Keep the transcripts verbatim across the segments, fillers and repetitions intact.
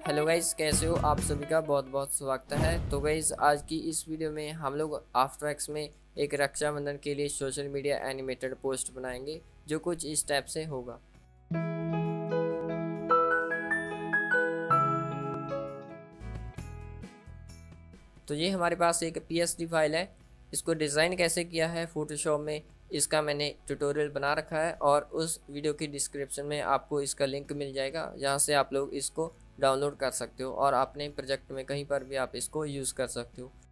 Hello guys, कैसे हो आप सभी का बहुत बहुत स्वागत है। तो गाइस आज की इस वीडियो में हम लोग आफ्टर इफेक्ट्स में एक रक्षाबंधन के लिए सोशल मीडिया एनिमेटेड पोस्ट बनाएंगे जो कुछ इस टाइप से होगा। तो ये हमारे पास एक पीएसडी फाइल है। इसको डिज़ाइन कैसे किया है फोटोशॉप में, इसका मैंने ट्यूटोरियल बना रखा है और उस वीडियो की डिस्क्रिप्शन में आपको इसका लिंक मिल जाएगा, जहाँ से आप लोग इसको डाउनलोड कर सकते हो और अपने प्रोजेक्ट में कहीं पर भी आप इसको यूज़ कर सकते हो।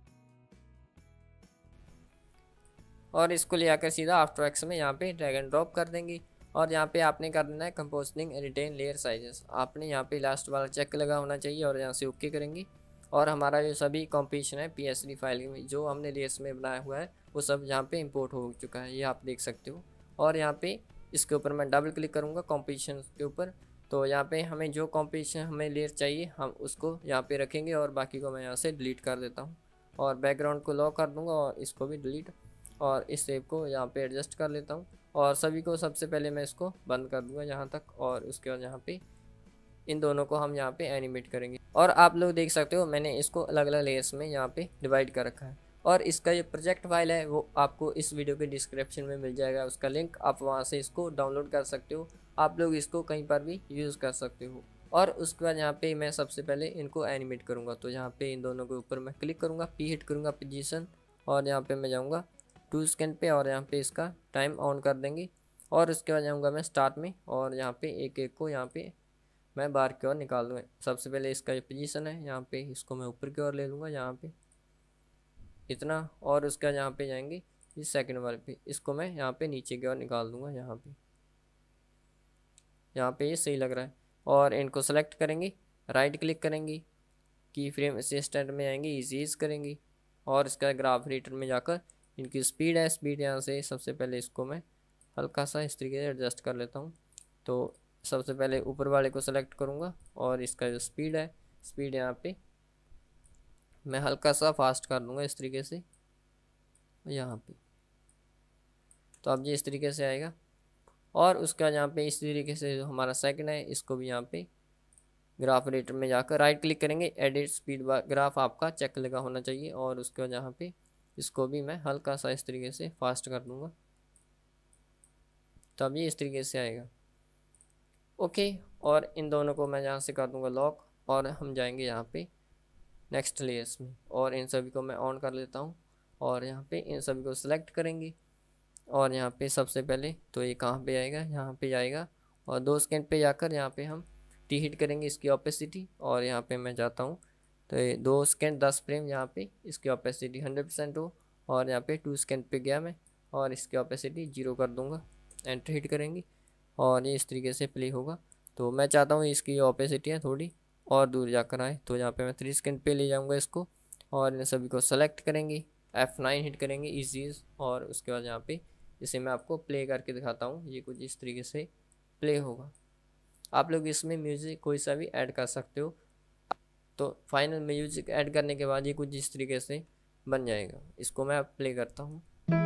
और इसको ले आकर सीधा आफ्टर इफेक्ट्स में यहाँ पे ड्रैग एंड ड्रॉप कर देंगे और यहाँ पे आपने कर देना है कंपोजिंग रिटेन लेयर साइजेस। आपने यहाँ पे लास्ट वाला चेक लगा होना चाहिए और यहाँ से ओके करेंगे और हमारा जो सभी कॉम्पिटिशन है पीएसडी फाइल में जो हमने लेयर्स में बनाया हुआ है वो सब यहाँ पे इंपोर्ट हो चुका है, ये आप देख सकते हो। और यहाँ पे इसके ऊपर मैं डबल क्लिक करूँगा कॉम्पिटिशन के ऊपर, तो यहाँ पे हमें जो कॉम्पिटिशन हमें लेयर चाहिए हम उसको यहाँ पे रखेंगे और बाकी को मैं यहाँ से डिलीट कर देता हूँ और बैकग्राउंड को लॉक कर दूँगा और इसको भी डिलीट और इस शेप को यहाँ पे एडजस्ट कर लेता हूँ और सभी को सबसे पहले मैं इसको बंद कर दूँगा यहाँ तक और उसके बाद यहाँ पे इन दोनों को हम यहाँ पे एनिमेट करेंगे। और आप लोग देख सकते हो मैंने इसको अलग अलग लेयर्स में यहाँ पे डिवाइड कर रखा है और इसका जो प्रोजेक्ट फाइल है वो आपको इस वीडियो के डिस्क्रिप्शन में मिल जाएगा, उसका लिंक आप वहाँ से इसको डाउनलोड कर सकते हो। आप लोग इसको कहीं पर भी यूज़ कर सकते हो। और उसके बाद यहाँ पे मैं सबसे पहले इनको एनिमेट करूँगा, तो यहाँ पे इन दोनों के ऊपर मैं क्लिक करूँगा, पी हिट करूँगा पोजीशन और यहाँ पे मैं जाऊँगा टू सेकेंड पे और यहाँ पे इसका टाइम ऑन कर देंगे और उसके बाद जाऊँगा मैं स्टार्ट में और यहाँ पे एक एक को यहाँ पे मैं बाहर की ओर निकाल दूँगा। सबसे पहले इसका जो पोजीशन है यहाँ पे इसको मैं ऊपर की ओर ले लूँगा यहाँ पे इतना और उसका यहाँ पे जाएंगे इस सेकंड वाले पे इसको मैं यहाँ पे नीचे की ओर निकाल दूँगा। यहाँ पे यहाँ पे ये सही लग रहा है और इनको सेलेक्ट करेंगे, राइट क्लिक करेंगे, की फ्रेम असिस्टेंट में आएंगे, इजीज करेंगे और इसका ग्राफ एडिटर में जाकर इनकी स्पीड है स्पीड यहाँ से सबसे पहले इसको मैं हल्का सा इस तरीके से एडजस्ट कर लेता हूँ। तो सबसे पहले ऊपर वाले को सेलेक्ट करूँगा और इसका जो स्पीड है स्पीड यहाँ पे मैं हल्का सा फास्ट कर दूँगा इस तरीके से यहाँ पे, तो अब ये इस तरीके से आएगा। और उसके बाद यहाँ पे इस तरीके से जो हमारा सेकंड है इसको भी यहाँ पे ग्राफ एडिटर में जाकर राइट क्लिक करेंगे, एडिट स्पीड ग्राफ आपका चेक लगा होना चाहिए और उसके बाद यहाँ पे इसको भी मैं हल्का सा इस तरीके से फास्ट कर दूँगा, तो अब ये इस तरीके से आएगा। ओके, और इन दोनों को मैं यहाँ से कर दूँगा लॉक और हम जाएंगे यहाँ पे नेक्स्ट लेयर्स में और इन सभी को मैं ऑन कर लेता हूँ और यहाँ पे इन सभी को सिलेक्ट करेंगे और यहाँ पे सबसे पहले तो ये कहाँ पे आएगा, यहाँ पे जाएगा और दो सेकंड पे जाकर यहाँ पे हम टी हिट करेंगे इसकी ओपेसिटी और यहाँ पे मैं जाता हूँ तो ये दो सेकंड दस फ्रेम यहाँ पे इसकी ओपेसिटी हंड्रेड परसेंट हो और यहाँ पे टू सेकंड पे गया मैं और इसकी ओपेसिटी जीरो कर दूँगा, एंटर हिट करेंगे और ये इस तरीके से प्ले होगा। तो मैं चाहता हूँ इसकी ओपेसिटी है थोड़ी और दूर जाकर आए, तो यहाँ पे मैं थ्री सेकंड पे ले जाऊँगा इसको और इन सभी को सेलेक्ट करेंगे, एफ नाइन हिट करेंगे इजीज और उसके बाद यहाँ पे इसे मैं आपको प्ले करके दिखाता हूँ। ये कुछ इस तरीके से प्ले होगा। आप लोग इसमें म्यूज़िक कोई सा भी ऐड कर सकते हो। तो फाइनल म्यूज़िक ऐड करने के बाद ये कुछ इस तरीके से बन जाएगा। इसको मैं अब प्ले करता हूँ।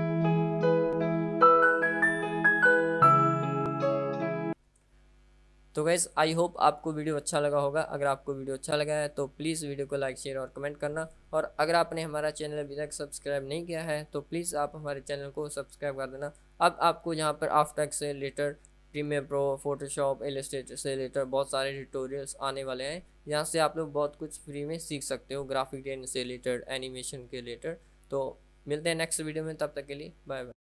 तो गैस आई होप आपको वीडियो अच्छा लगा होगा। अगर आपको वीडियो अच्छा लगा है तो प्लीज़ वीडियो को लाइक शेयर और कमेंट करना और अगर आपने हमारा चैनल अभी तक सब्सक्राइब नहीं किया है तो प्लीज़ आप हमारे चैनल को सब्सक्राइब कर देना। अब आपको यहाँ पर आफ्टर इफेक्ट्स से related, premiere pro, photoshop, illustrator से रिलेटेड बहुत सारे ट्यूटोरियल्स आने वाले हैं। यहाँ से आप लोग बहुत कुछ फ्री में सीख सकते हो, ग्राफिक डिजाइन से रिलेटेड, एनिमेशन के रिलेटेड। तो मिलते हैं नेक्स्ट वीडियो में, तब तक के लिए बाय बाय।